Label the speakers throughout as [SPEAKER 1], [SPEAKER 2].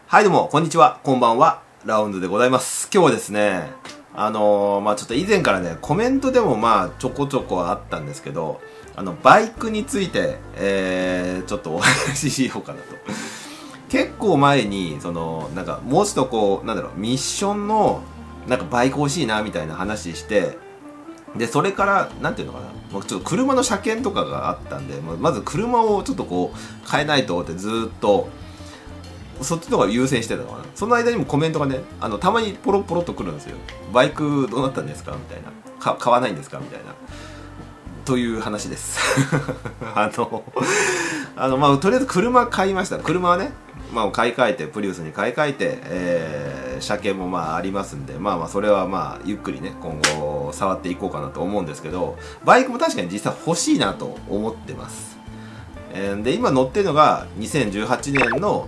[SPEAKER 1] はいどうも、こんにちは、こんばんは、ラウンドでございます。今日はですね、ちょっと以前からね、コメントでもちょこちょこあったんですけど、バイクについて、ちょっとお話ししようかなと。結構前に、もうちょっとミッションの、バイク欲しいな、みたいな話して、で、それから、なんていうのかな、もうちょっと車の車検とかがあったんで、まず車をちょっと変えないとってずーっと、そっちの方が優先してたのかな。その間にもコメントがね、たまにポロポロっと来るんですよ。バイクどうなったんですかみたいな。買わないんですかみたいな。という話です。とりあえず車買いました。車はね、買い替えて、プリウスに買い替えて、車検もありますんで、それはゆっくりね、今後触っていこうかなと思うんですけど、バイクも確かに実際欲しいなと思ってます。で今乗ってるのが2018年の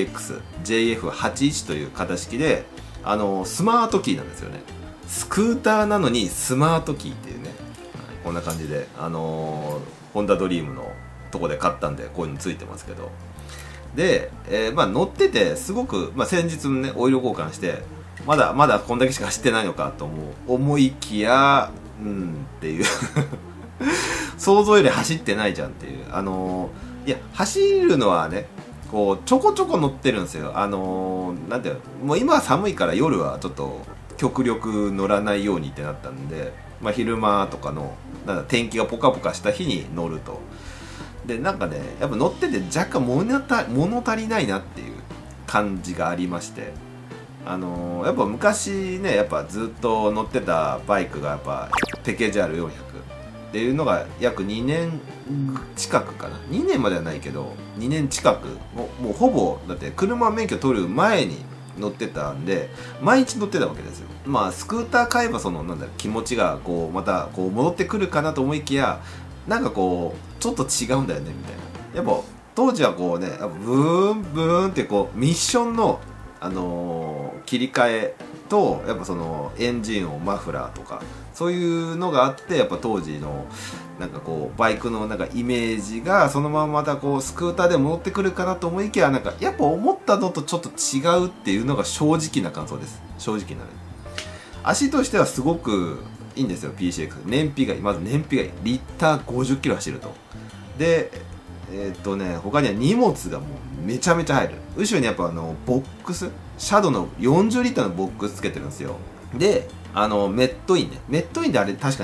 [SPEAKER 1] PCX JF81 という型式でスマートキーなんですよね。スクーターなのにスマートキーっていうね、こんな感じでホンダドリームのとこで買ったんでこういうのついてますけど、で、乗っててすごく、先日ねオイル交換してまだこんだけしか走ってないのかと思いきやっていう想像より走ってないじゃんっていう、いや走るのはねちょこちょこ乗ってるんですよ。なんていうの、もう今は寒いから夜はちょっと極力乗らないようにってなったんで、昼間とかの天気がポカポカした日に乗ると。でやっぱ乗ってて若干物足りないなっていう感じがありまして、やっぱ昔ねずっと乗ってたバイクがペケ JR400っていうのが約2年近くかな、2年まではないけど2年近くもうほぼだって車免許取る前に乗ってたんで毎日乗ってたわけですよ。スクーター買えば気持ちがまた戻ってくるかなと思いきやちょっと違うんだよねみたいな。やっぱ当時はブーンブーンってミッションの切り替えとやっぱエンジン音マフラーとかそういうのがあって、やっぱ当時のバイクのイメージがそのまままたスクーターで戻ってくるかなと思いきややっぱ思ったのとちょっと違うっていうのが正直な感想です。正直なる足としてはすごくいいんですよ。 PCX 燃費がいい。まず燃費がいい。リッター50キロ走ると。で他には荷物がもうめちゃめちゃ入る。後ろにやっぱボックスシャドウの40リッターのボックスつけてるんですよ。でメットインね、メットインであれ確か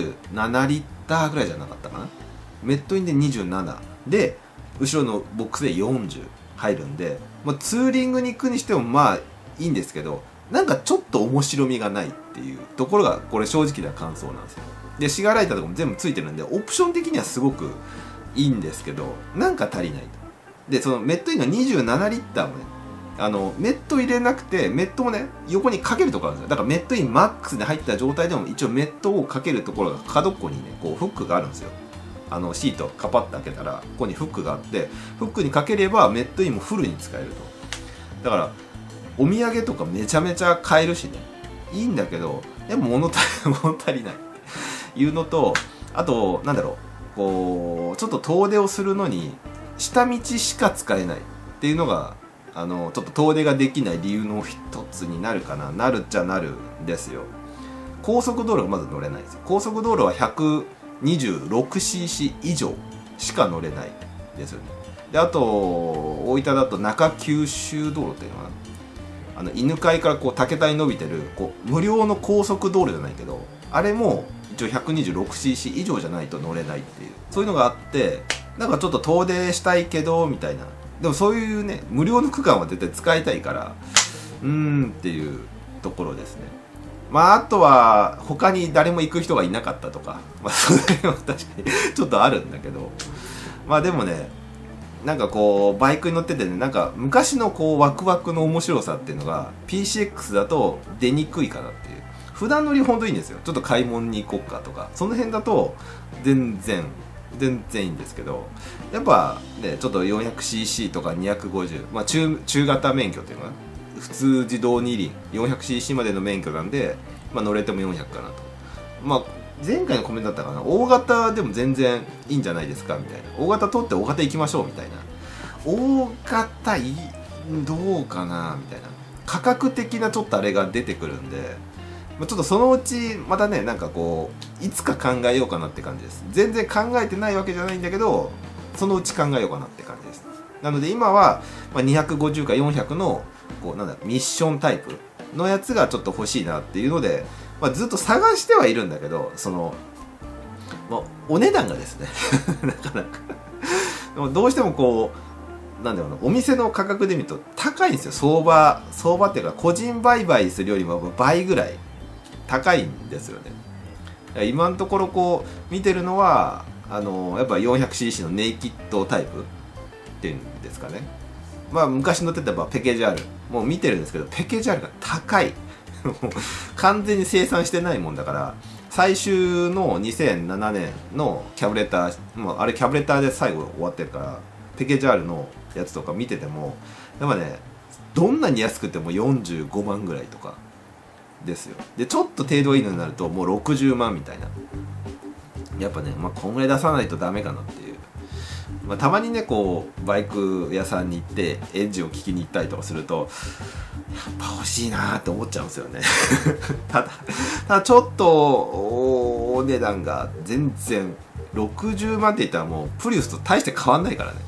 [SPEAKER 1] 27リッターぐらいじゃなかったかな。メットインで27で後ろのボックスで40入るんで、ツーリングに行くにしてもいいんですけど、ちょっと面白みがないっていうところがこれ正直な感想なんですよ。でシガーライターとかも全部ついてるんでオプション的にはすごくいいんですけど足りないと。でそのメットインの27リッターもねメット入れなくてメットもね横にかけるところあるんですよ。だからメットインマックスで入った状態でも一応メットをかけるところが角っこにねフックがあるんですよ。シートカパッと開けたらここにフックがあってフックにかければメットインもフルに使えると。だからお土産とかめちゃめちゃ買えるしねいいんだけど、でも物足りないっていうのと、あとちょっと遠出をするのに下道しか使えないっていうのがちょっと遠出ができない理由の一つになるかな。なるっちゃなるんですよ。高速道路がまず乗れないんですよ。高速道路は 126cc 以上しか乗れないですよね。であと大分だと中九州道路っていうのは犬飼から竹田に伸びてる無料の高速道路じゃないけどあれも一応 126cc 以上じゃないと乗れないっていう、そういうのがあって、ちょっと遠出したいけどみたいな。でもそういうね無料の区間は絶対使いたいからっていうところですね。あとは他に誰も行く人がいなかったとかそれは確かにちょっとあるんだけど、でもねバイクに乗っててね昔のワクワクの面白さっていうのが PCX だと出にくいかなっていう。普段乗りほんといいんですよ。ちょっと買い物に行こっかとかその辺だと全然いいんですけど、やっぱねちょっと 400cc とか250、中型免許っていうのかな、普通自動二輪 400cc までの免許なんで、乗れても400かなと。前回のコメントだったかな、大型でも全然いいんじゃないですかみたいな、大型取って大型行きましょうみたいな。大型どうかなみたいな価格的なちょっとあれが出てくるんで、ちょっとそのうちまたね、なんかこういつか考えようかなって感じです。全然考えてないわけじゃないんだけど、そのうち考えようかなって感じです。なので今は250か400のこうなんだミッションタイプのやつがちょっと欲しいなっていうので、ずっと探してはいるんだけど、その、お値段がですねなかなかでもどうしてもこうなんだろうな、お店の価格で見ると高いんですよ。相場っていうか個人売買するよりも倍ぐらい高いんですよね。今のところこう見てるのはやっぱ 400cc のネイキッドタイプっていうんですかね。昔乗ってたペケジャールもう見てるんですけど、ペケジャールが高い完全に生産してないもんだから、最終の2007年のキャブレター、あれキャブレターで最後終わってるから、ペケジャールのやつとか見ててもやっぱね、どんなに安くても45万ぐらいとかですよ。でちょっと程度いいのになるともう60万みたいな。やっぱね、こんぐらい出さないとダメかなっていう。たまにねこうバイク屋さんに行ってエンジンを聞きに行ったりとかすると、やっぱ欲しいなーって思っちゃうんですよねただちょっとお値段が全然60万って言ったらもうプリウスと大して変わんないからね。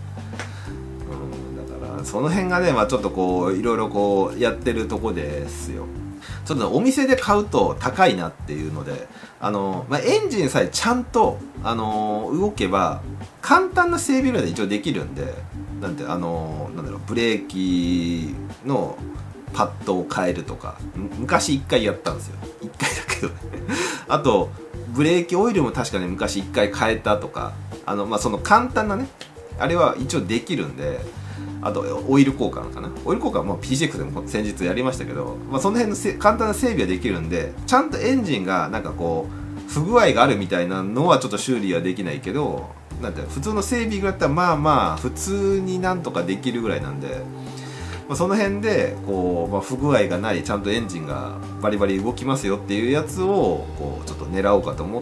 [SPEAKER 1] だからその辺がね、ちょっとこういろいろこうやってるとこですよ。ちょっとお店で買うと高いなっていうので、エンジンさえちゃんと、動けば簡単な整備ぐらいで一応できるんで、なんだろう、ブレーキのパッドを変えるとか、昔1回やったんですよ。1回だけどねあとブレーキオイルも確かに昔1回変えたとか、その簡単なねあれは一応できるんで、あとオイル交換かな、オイル交換はPCX でも先日やりましたけど、その辺の簡単な整備はできるんで、ちゃんとエンジンがなんかこう不具合があるみたいなのはちょっと修理はできないけど、なんて普通の整備ぐらいだったら普通になんとかできるぐらいなんで、その辺でこう、不具合がないちゃんとエンジンがバリバリ動きますよっていうやつをこうちょっと狙おうかと思って、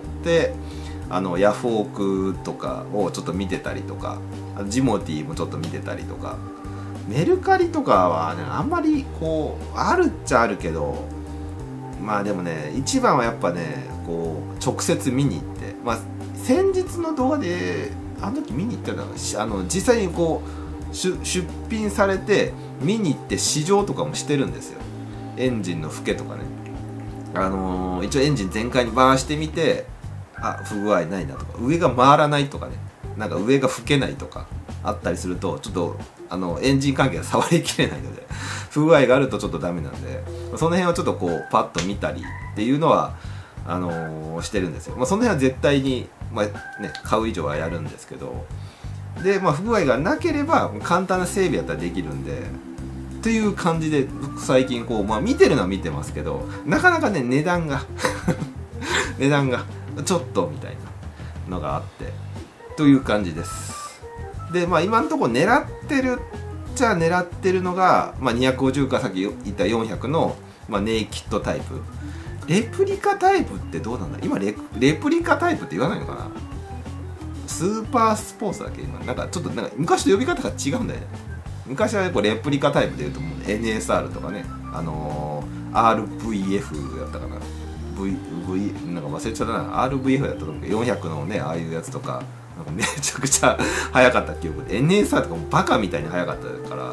[SPEAKER 1] ヤフオクとかをちょっと見てたりとか、ジモティーもちょっと見てたりとか、メルカリとかはねあんまりこうあるっちゃあるけど、でもね一番はやっぱねこう直接見に行って、先日の動画であの時見に行ったのは実際にこう出品されて見に行って試乗とかもしてるんですよ。エンジンの老けとかね、一応エンジン全開に回してみて、不具合ないなとか、上が回らないとかね、なんか上が吹けないとかあったりすると、ちょっとエンジン関係が触りきれないので不具合があるとちょっとダメなんで、その辺はちょっとこうパッと見たりっていうのはしてるんですよ。その辺は絶対に、買う以上はやるんですけど、で不具合がなければ簡単な整備やったらできるんでっていう感じで、最近こう見てるのは見てますけど、なかなかね値段が値段がちょっとみたいなのがあってという感じです。で今のところ狙ってるっちゃ狙ってるのが、250かさっき言った400の、ネイキッドタイプ。レプリカタイプってどうなんだ今、レプリカタイプって言わないのかな。スーパースポーツだっけ今、なんかちょっとなんか昔と呼び方が違うんだよね。昔はこうレプリカタイプでいうともう NSR とかね、RVF やったかな、なんか忘れちゃったな、RVF やったと思うけど、400のねああいうやつとか、なんかめちゃくちゃ速かった記憶で、 NSR とかもバカみたいに速かったから、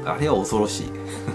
[SPEAKER 1] あれは恐ろしい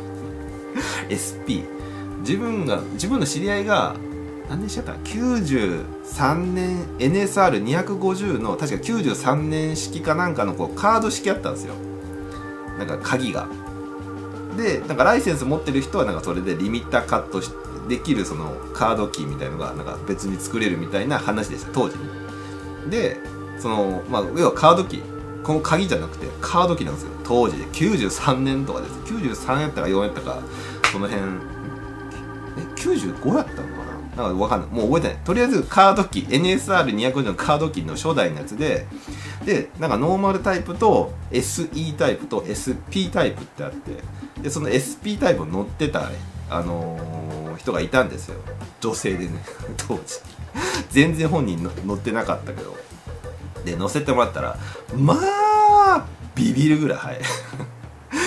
[SPEAKER 1] SP、自分の知り合いが何年しちゃった93年 NSR250 の確か93年式かなんかのこうカード式あったんですよ。なんか鍵がで、なんかライセンス持ってる人はなんかそれでリミッターカットできるそのカードキーみたいのがなんか別に作れるみたいな話でした当時に。でその要はカードキー、この鍵じゃなくてカードキーなんですよ当時で。93年とかです。93やったか4やったかその辺、95やったのかな、なんか分かんない、もう覚えてない。とりあえずカードキー NSR250 のカードキーの初代のやつで、なんかノーマルタイプと SE タイプと SP タイプってあって、でその SP タイプを乗ってた、人がいたんですよ、女性でね当時全然本人乗ってなかったけど、で乗せてもらったらビビるぐらい速い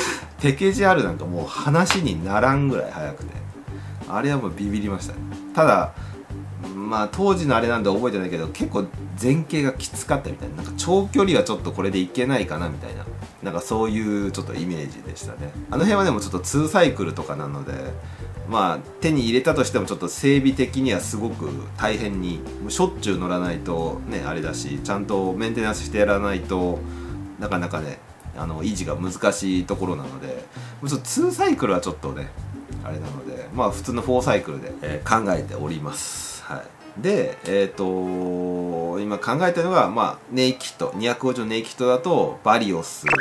[SPEAKER 1] ペケ JR なんかもう話にならんぐらい速くて、あれはもうビビりましたね。ただまあ当時のあれなんで覚えてないけど、結構前傾がきつかったみたいな、なんか長距離はちょっとこれでいけないかなみたいな、なんかそういうちょっとイメージでしたね。あの辺はでもちょっと2サイクルとかなので、まあ手に入れたとしてもちょっと整備的にはすごく大変に、しょっちゅう乗らないとねあれだし、ちゃんとメンテナンスしてやらないとなかなかね維持が難しいところなので、ちょっと2サイクルはちょっとねあれなので、まあ普通の4サイクルで、考えております。はい、で今考えてるのが、まあネイキット250のネイキットだとバリオス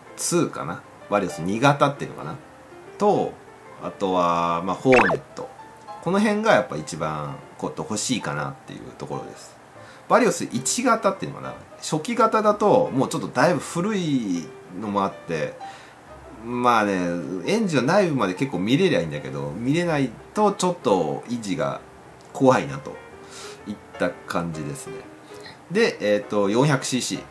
[SPEAKER 1] 2かな、バリオス2型っていうのかなと、あとはまあホーネット、この辺がやっぱ一番欲しいかなっていうところです。バリオス1型っていうのかな、初期型だともうちょっとだいぶ古いのもあって、まあねエンジンの内部まで結構見れりゃいいんだけど、見れないとちょっと維持が怖いなといった感じですね。で400cc、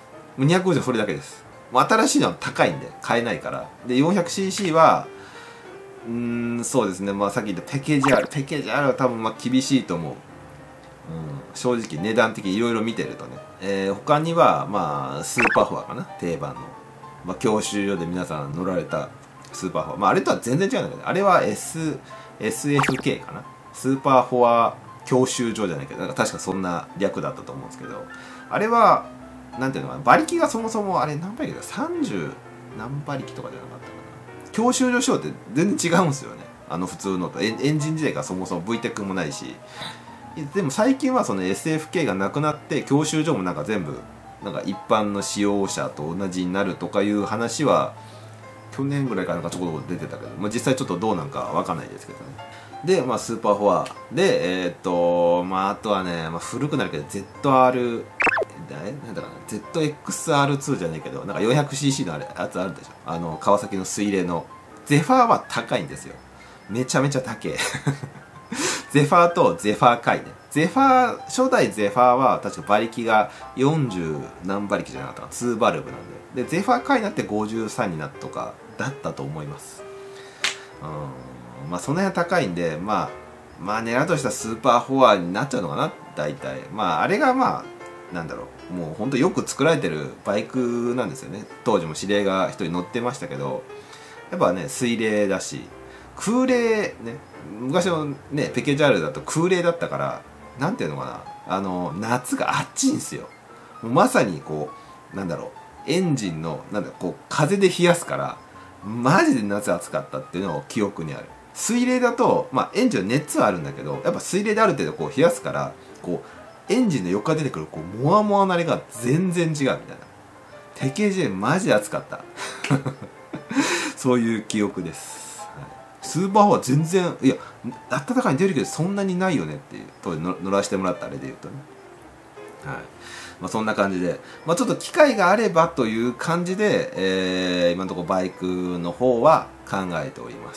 [SPEAKER 1] 250それだけです。もう新しいのは高いんで買えないから。で 400cc はそうですね、まあさっき言ったペケ JR は多分まあ厳しいと思う。正直値段的にいろいろ見てるとね、他にはまあスーパーフォアかな、定番の、まあ、教習所で皆さん乗られたスーパーフォア、まあ、あれとは全然違うんだけど、あれは、SFK かな、スーパーフォア教習所じゃないけど、なんか確かそんな略だったと思うんですけど、あれはなんていうのかな、馬力がそもそもあれ何馬力だ、30何馬力とかじゃなかったかな。教習所仕様って全然違うんですよね、普通のと。エンジン自体がそもそも VTEC もないし。でも最近はその SFK がなくなって教習所もなんか全部なんか一般の使用者と同じになるとかいう話は去年ぐらいからなんかちょこちょこ出てたけど、まあ、実際ちょっとどうなんかわかんないですけどね。で、まあ、スーパーフォアでまあ、あとはね、まあ、古くなるけど ZR なんだかな、 ZXR2 じゃないけどなんか 400cc のあれやつあるでしょ、川崎の水冷のゼファーは高いんですよ、めちゃめちゃ高いゼファーとゼファー回ね。ゼファー、初代ゼファーは確か馬力が40何馬力じゃなかったかな、2バルブなんで。で、ゼファー回になって53になったとかだったと思います。まあその辺は高いんで、まあ狙うとしたらスーパーフォアになっちゃうのかな、大体。まああれがまあ、なんだろう、もうほんとよく作られてるバイクなんですよね。当時も指令が一人乗ってましたけど、やっぱね、水冷だし、空冷ね、昔のねペケ JR だと空冷だったから、なんていうのかな、夏が暑いんですよ。もうまさにこうなんだろう、エンジンのなんだこう風で冷やすから、マジで夏暑かったっていうのを記憶にある。水冷だとまあエンジンの熱はあるんだけど、やっぱ水冷である程度こう冷やすから、こうエンジンの横から出てくるこうモワモワなれが全然違うみたいな。ペケ J マジで暑かったそういう記憶です。スーパーフォア全然、いや暖かいに出るけどそんなにないよねっていう、当時乗らせてもらったあれで言うとね。はい、まあ、そんな感じで、まあ、ちょっと機会があればという感じで、今のところバイクの方は考えております。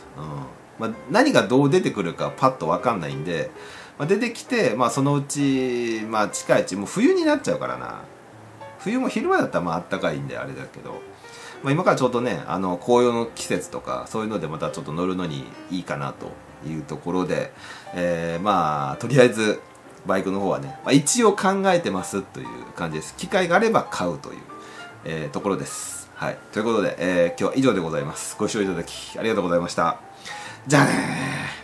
[SPEAKER 1] まあ、何がどう出てくるかパッと分かんないんで、まあ、出てきて、まあ、そのうち、まあ、近いうちもう冬になっちゃうからな。冬も昼間だったらまあ暖かいんであれだけど、まあ、今からちょうどね紅葉の季節とかそういうのでまたちょっと乗るのにいいかなというところで、まあとりあえずバイクの方はね、まあ、一応考えてますという感じです。機会があれば買うという、ところです。はい、ということで、今日は以上でございます。ご視聴いただきありがとうございました。じゃあねー。